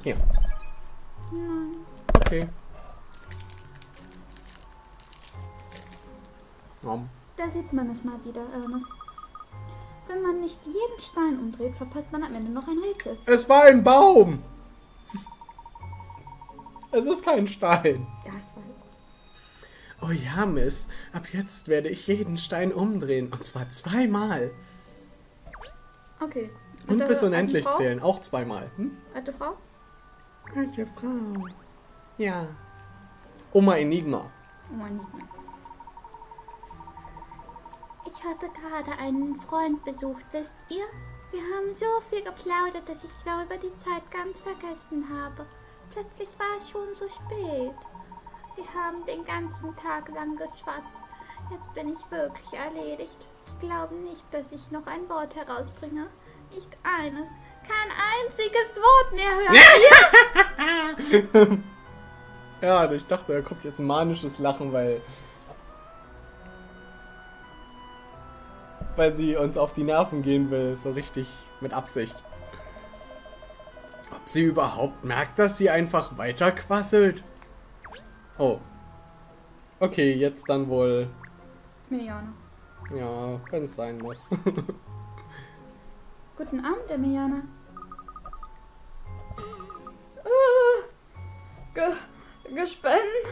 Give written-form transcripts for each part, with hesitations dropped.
Hier. Nein. Okay. Da sieht man es mal wieder, Ernest. Wenn man nicht jeden Stein umdreht, verpasst man am Ende noch ein Rätsel. Es war ein Baum. Es ist kein Stein. Ja, ich weiß. Oh ja, Miss. Ab jetzt werde ich jeden Stein umdrehen. Und zwar 2-mal. Okay. Und Alte- bis unendlich alte Frau? zählen. Auch 2-mal. Hm? Alte Frau? Alte Frau. Ja. Oma Enigma. Oh mein Gott. Ich hatte gerade einen Freund besucht, wisst ihr? Wir haben so viel geplaudert, dass ich glaube, die Zeit ganz vergessen habe. Plötzlich war es schon so spät. Wir haben den ganzen Tag lang geschwatzt. Jetzt bin ich wirklich erledigt. Ich glaube nicht, dass ich noch ein Wort herausbringe. Nicht eines. Kein einziges Wort mehr hören. Ja, ich dachte, da kommt jetzt ein manisches Lachen, weil sie uns auf die Nerven gehen will. So richtig mit Absicht. Ob sie überhaupt merkt, dass sie einfach weiterquasselt? Oh. Okay, jetzt dann wohl. Mirjana. Ja, wenn es sein muss. Guten Abend, Mirjana. Gespenn.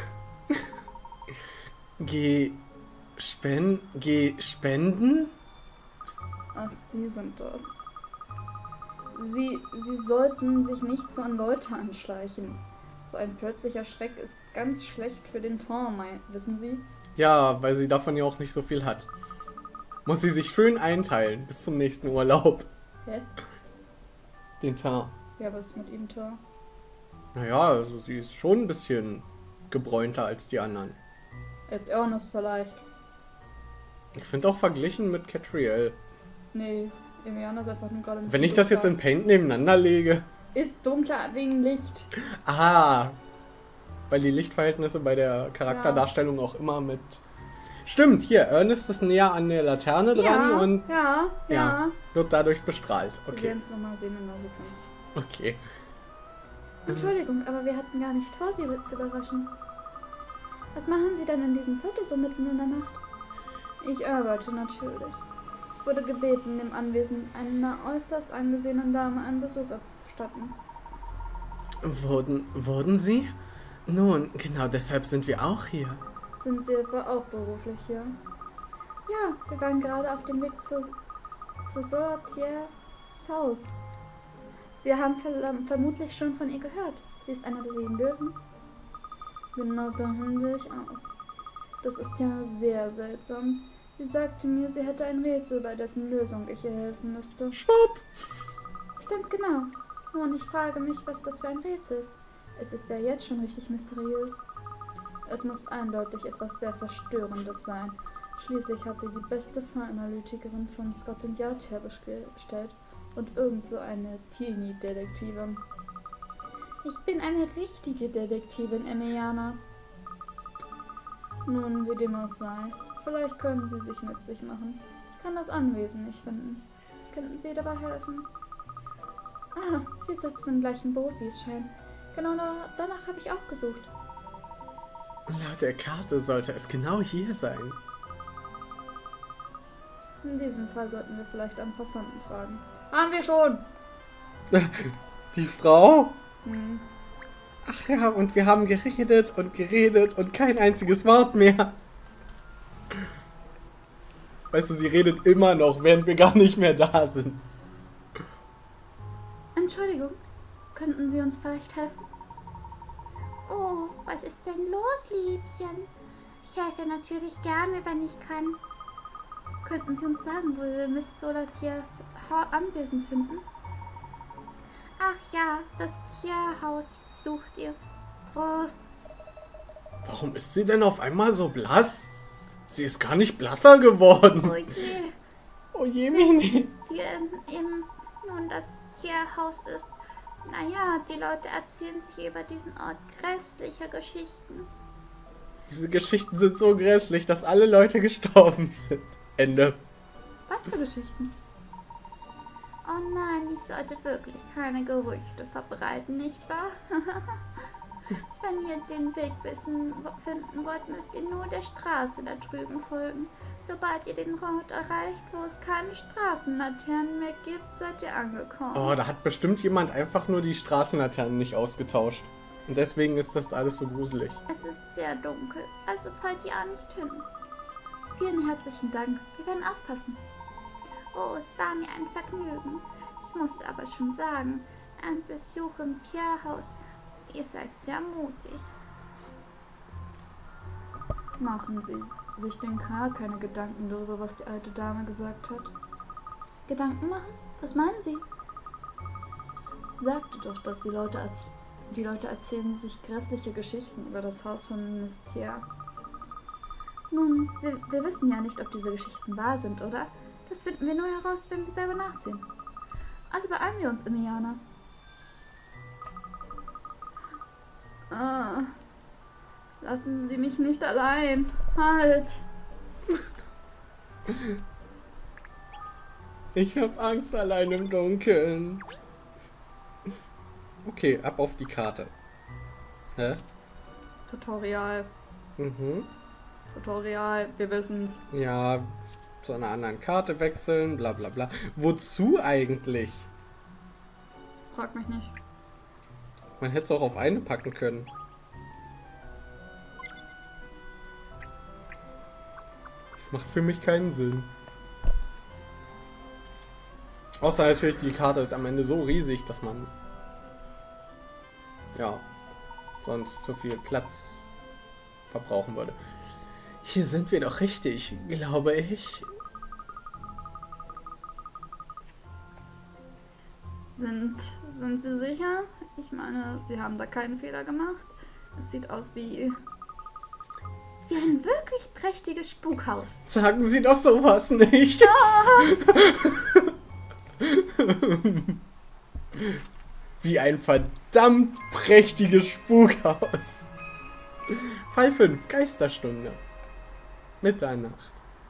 Spenden? Ach, Sie sind das. Sie sollten sich nicht so an Leute anschleichen. So ein plötzlicher Schreck ist ganz schlecht für den Ton, wissen Sie? Ja, weil sie davon ja auch nicht so viel hat. Muss sie sich schön einteilen bis zum nächsten Urlaub. Hä? Den Teint. Ja, was ist mit Ihnen, Tor? Naja, also sie ist schon ein bisschen gebräunter als die anderen. Als Ernest vielleicht. Ich finde auch verglichen mit Catriel. Nee, Mirjana ist einfach nur gerade ein Wenn ich das jetzt in Paint nebeneinander lege. Ist dunkler wegen Licht. Ah, weil die Lichtverhältnisse bei der Charakterdarstellung auch immer mit... Stimmt, hier, Ernest ist näher an der Laterne dran und Ja. wird dadurch bestrahlt. Wir Okay, werden es nochmal sehen in der Sequenz. okay. Entschuldigung, aber wir hatten gar nicht vor, Sie zu überraschen. Was machen Sie denn in diesem Viertel so mitten in der Nacht? Ich arbeite natürlich. Ich wurde gebeten, dem Anwesen einer äußerst angesehenen Dame einen Besuch abzustatten. Wurden Sie? Nun, genau deshalb sind wir auch hier. Sind Sie etwa auch beruflich hier? Ja, wir waren gerade auf dem Weg zu Sortiers Haus. Sie haben vermutlich schon von ihr gehört. Sie ist einer der 7 Löwen. Genau dahin will ich auch. Das ist ja sehr seltsam. Sie sagte mir, sie hätte ein Rätsel, bei dessen Lösung ich ihr helfen müsste. Schwupp! Stimmt, genau. Und ich frage mich, was das für ein Rätsel ist. Es ist ja jetzt schon richtig mysteriös. Es muss eindeutig etwas sehr Verstörendes sein. Schließlich hat sie die beste Fallanalytikerin von Scotland Yard hergestellt und irgend so eine Teenie-Detektivin. Ich bin eine richtige Detektivin, Mirjana. Nun, wie dem auch sei. Vielleicht können Sie sich nützlich machen. Ich kann das Anwesen nicht finden. Könnten Sie dabei helfen? Ah, wir sitzen im gleichen Boot, wie es scheint. Genau danach habe ich auch gesucht. Laut der Karte sollte es genau hier sein. In diesem Fall sollten wir vielleicht einen Passanten fragen. Haben wir schon! Die Frau? Hm. Ach ja, und wir haben geredet und kein einziges Wort mehr. Weißt du, sie redet immer noch, während wir gar nicht mehr da sind. Entschuldigung, könnten Sie uns vielleicht helfen? Oh, was ist denn los, Liebchen? Ich helfe natürlich gerne, wenn ich kann. Könnten Sie uns sagen, wo wir Miss Solatiers Anwesen finden? Ach ja, das Tierhaus sucht ihr. Oh, Warum ist sie denn auf einmal so blass? Sie ist gar nicht blasser geworden. oh je, Oh je, Mini. nun das Tierhaus ist. Naja, die Leute erzählen sich über diesen Ort grässliche Geschichten. Diese Geschichten sind so grässlich, dass alle Leute gestorben sind. Ende. Was für Geschichten? Oh nein, ich sollte wirklich keine Gerüchte verbreiten, nicht wahr? Wenn ihr den Weg finden wollt, müsst ihr nur der Straße da drüben folgen. Sobald ihr den Ort erreicht, wo es keine Straßenlaternen mehr gibt, seid ihr angekommen. Oh, da hat bestimmt jemand einfach nur die Straßenlaternen nicht ausgetauscht. Und deswegen ist das alles so gruselig. Es ist sehr dunkel, also fallt ihr auch nicht hin. Vielen herzlichen Dank, wir werden aufpassen. Oh, es war mir ein Vergnügen. Ich muss aber schon sagen, ein Besuch im Tierhaus, ihr seid sehr mutig. Machen Sie sich denn gar keine Gedanken darüber, was die alte Dame gesagt hat? Gedanken machen? Was meinen Sie? Sie sagte doch, dass die Leute erzählen sich grässliche Geschichten über das Haus von Mystia. Nun, wir wissen ja nicht, ob diese Geschichten wahr sind, oder? Das finden wir nur heraus, wenn wir selber nachsehen. Also beeilen wir uns, Emiliana. Lassen Sie mich nicht allein. Halt! Ich hab Angst allein im Dunkeln. Okay, ab auf die Karte. Hä? Tutorial. Mhm. Tutorial, wir wissen's. Ja, zu einer anderen Karte wechseln, bla bla bla. Wozu eigentlich? Frag mich nicht. Man hätte es auch auf eine packen können. Das macht für mich keinen Sinn. Außer natürlich, die Karte ist am Ende so riesig, dass man ja sonst zu viel Platz verbrauchen würde. Hier sind wir doch richtig, glaube ich. Sind Sie sicher? Ich meine, Sie haben da keinen Fehler gemacht. Es sieht aus wie ein wirklich prächtiges Spukhaus. Sagen Sie doch sowas nicht. Wie ein verdammt prächtiges Spukhaus. Fall 5, Geisterstunde. Mitternacht.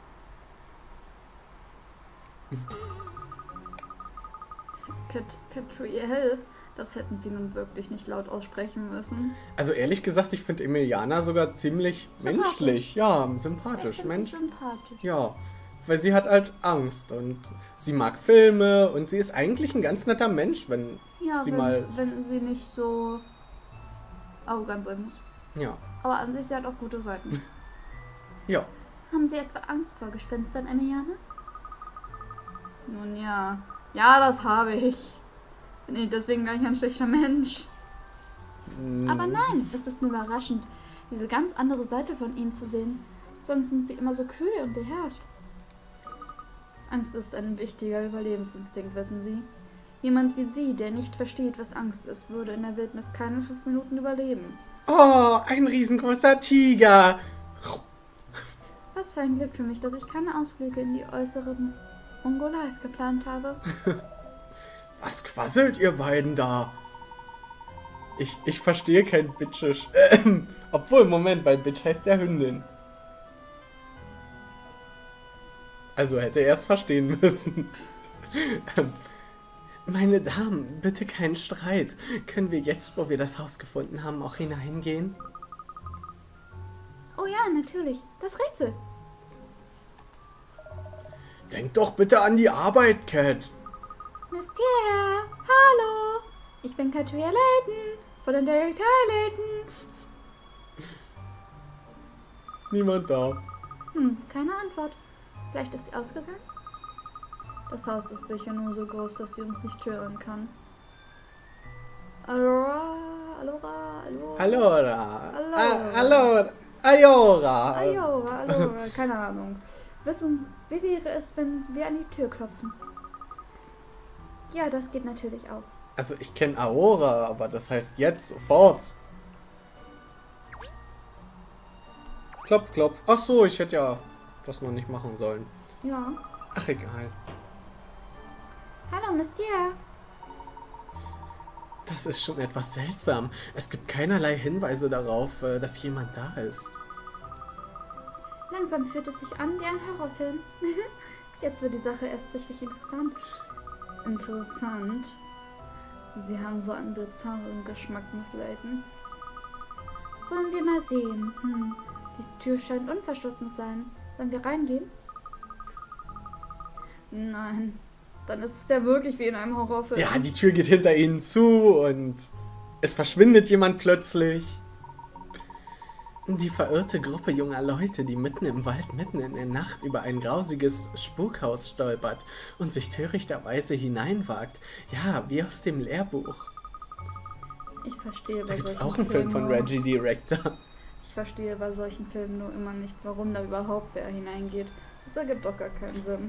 Catriel. Das hätten Sie nun wirklich nicht laut aussprechen müssen. Also ehrlich gesagt, ich finde Emiliana sogar ziemlich menschlich. Ja, sympathisch. Sympathisch. Ja, weil sie hat halt Angst und sie mag Filme und sie ist eigentlich ein ganz netter Mensch, wenn sie mal... wenn sie nicht so arrogant sein muss. Ja. Aber an sich, sie hat auch gute Seiten. Ja. Haben Sie etwa Angst vor Gespenstern, Emiliane? Nun ja. Ja, das habe ich. Bin ich deswegen gar nicht ein schlechter Mensch. Aber nein, es ist nur überraschend, diese ganz andere Seite von Ihnen zu sehen. Sonst sind Sie immer so kühl und beherrscht. Angst ist ein wichtiger Überlebensinstinkt, wissen Sie. Jemand wie Sie, der nicht versteht, was Angst ist, würde in der Wildnis keine 5 Minuten überleben. Oh, ein riesengroßer Tiger. Was für ein Glück für mich, dass ich keine Ausflüge in die äußere Mongolei geplant habe. Was quasselt ihr beiden da? Ich verstehe kein Bitchisch. Obwohl, Moment, weil Bitch heißt ja Hündin. Also hätte er es verstehen müssen. Meine Damen, bitte keinen Streit. Können wir jetzt, wo wir das Haus gefunden haben, auch hineingehen? Oh ja, natürlich. Das Rätsel. Denk doch bitte an die Arbeit, Cat. Mystia, hallo. Ich bin Catriel Layton von den Layton. Niemand da. Keine Antwort. Vielleicht ist sie ausgegangen? Das Haus ist sicher nur so groß, dass sie uns nicht hören kann. Allora, Allora, Allora. Allora. Ayora. Ayora, Allora, keine Ahnung. Wie wäre es, wenn wir an die Tür klopfen? Ja, das geht natürlich auch. Also ich kenne Aora, aber das heißt jetzt sofort. Klopf, klopf. Ach so, ich hätte ja das noch nicht machen sollen. Ja. Ach, egal. Hallo, Mystia. Das ist schon etwas seltsam. Es gibt keinerlei Hinweise darauf, dass jemand da ist. Langsam fühlt es sich an wie ein Horrorfilm. Jetzt wird die Sache erst richtig interessant. Interessant. Sie haben so einen bizarren Geschmack, Miss Layton. Wollen wir mal sehen. Die Tür scheint unverschlossen zu sein. Sollen wir reingehen? Nein. Dann ist es ja wirklich wie in einem Horrorfilm. Ja, die Tür geht hinter ihnen zu und es verschwindet jemand plötzlich. Die verirrte Gruppe junger Leute, die mitten im Wald, mitten in der Nacht über ein grausiges Spukhaus stolpert und sich törichterweise hineinwagt. Ja, wie aus dem Lehrbuch. Ich verstehe Da bei gibt es solchen auch einen Film von Filmen- Reggie Director. Ich verstehe bei solchen Filmen nur immer nicht, warum da überhaupt wer hineingeht. Das ergibt doch gar keinen Sinn.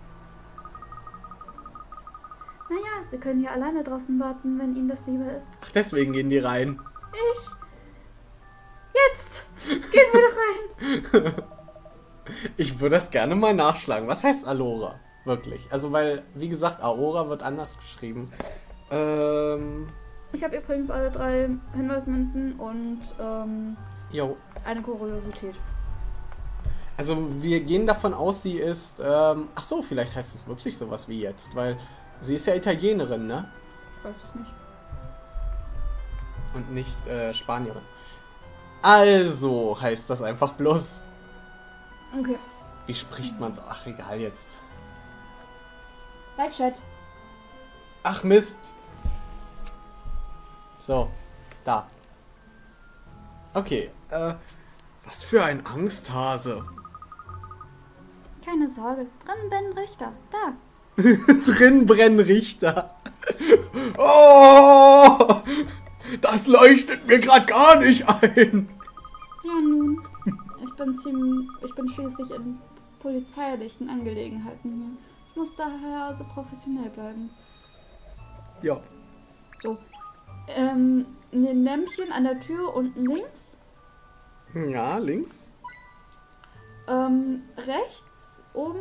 Naja, Sie können ja alleine draußen warten, wenn Ihnen das lieber ist. Ach, deswegen gehen die rein. Jetzt! Gehen wir doch rein! Ich würde das gerne mal nachschlagen. Was heißt Alora? Wirklich. Also, weil, wie gesagt, Aora wird anders geschrieben. Ich habe übrigens alle 3 Hinweismünzen und Jo. eine Kuriosität. Also, wir gehen davon aus, sie ist, ach so, vielleicht heißt es wirklich sowas wie jetzt, weil sie ist ja Italienerin, ne? Ich weiß es nicht. Und nicht, Spanierin. Also heißt das einfach bloß. Okay. Wie spricht man's? Ach, egal jetzt. Live-Chat. Ach, Mist. So, da. Okay, was für ein Angsthase. Keine Sorge. Drin Ben Richter. Da. Drin brennen Richter. Oh! Das leuchtet mir gerade gar nicht ein. Ja nun. Ich bin schließlich in polizeilichen Angelegenheiten hier. Ich muss daher also professionell bleiben. Ja. So. Ein Lämpchen an der Tür unten links. Ja, links. Rechts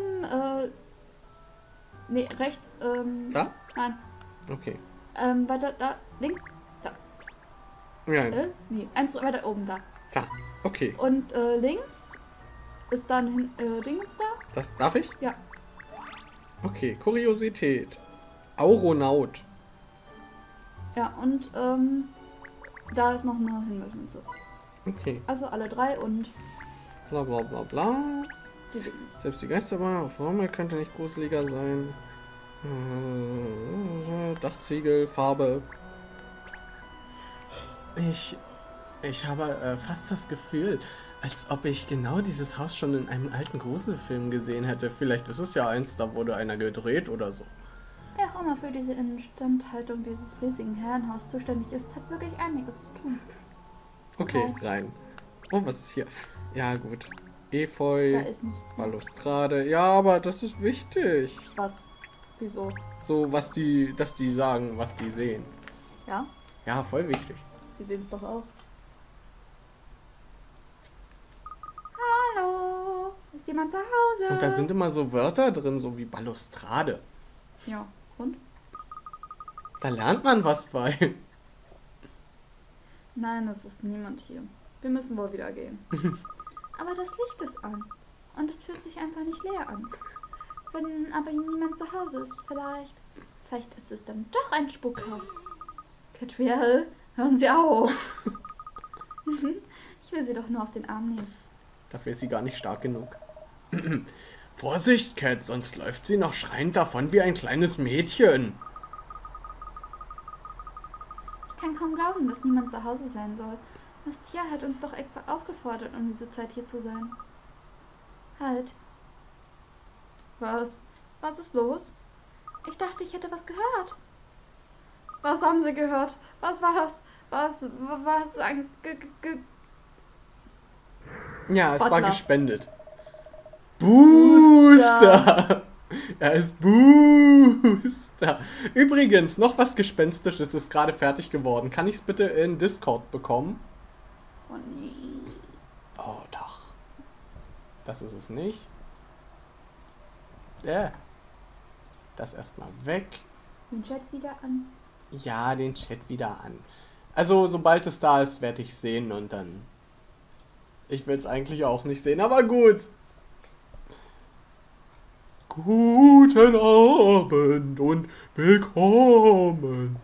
rechts, Da? nein. Okay. Weiter, da, links, da. Ja, Nee, eins weiter oben, da. da. Okay. Und links ist dann Dings da. Das darf ich? Ja. Okay, Kuriosität. Auronaut. Ja, und da ist noch eine Hinweismünze. Okay. Also alle 3 und Bla bla bla bla. die Dings. Selbst die Geisterbahn auf Formel könnte nicht gruseliger sein. Dachziegel, Farbe. Ich habe fast das Gefühl, als ob ich genau dieses Haus schon in einem alten Gruselfilm gesehen hätte. Vielleicht ist es ja eins, da wurde einer gedreht oder so. Wer auch immer für diese Instandhaltung dieses riesigen Herrenhaus zuständig ist, hat wirklich einiges zu tun. Okay, rein. Oh, was ist hier? Ja, gut. Da Efeu, ist nichts mehr. Balustrade. Ja, aber das ist wichtig. Was? Wieso? So, dass die sagen, was die sehen. Ja? Ja, voll wichtig. Wir sehen es doch auch. Hallo? Ist jemand zu Hause? Und da sind immer so Wörter drin, so wie Balustrade. Ja, und? Da lernt man was bei. Nein, es ist niemand hier. Wir müssen wohl wieder gehen. Aber das Licht ist an. Und es fühlt sich einfach nicht leer an. Wenn aber niemand zu Hause ist, vielleicht ist es dann doch ein Spukhaus. Catriel, hören Sie auf. Ich will Sie doch nur auf den Arm nehmen. Dafür ist sie gar nicht stark genug. Vorsicht, Cat, sonst läuft sie noch schreiend davon wie ein kleines Mädchen. Ich kann kaum glauben, dass niemand zu Hause sein soll. Das Tier hat uns doch extra aufgefordert, um diese Zeit hier zu sein. Halt. Was? Was ist los? Ich dachte, ich hätte was gehört. Was haben Sie gehört? Was war's? Was ein... Ja, es war Butler. gespendet. Booster! Er ist Booster. Übrigens, noch was Gespenstisches ist gerade fertig geworden. Kann ich es bitte in Discord bekommen? Oh nee. Oh, doch. Das ist es nicht. Das erstmal weg. Den Chat wieder an. Ja, den Chat wieder an. Also, sobald es da ist, werde ich sehen und dann... Ich will es eigentlich auch nicht sehen, aber gut. Guten Abend und willkommen.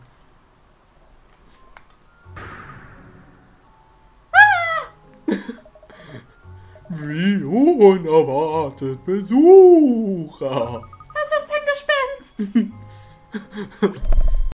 Wie unerwartet Besucher. Was ist ein Gespenst?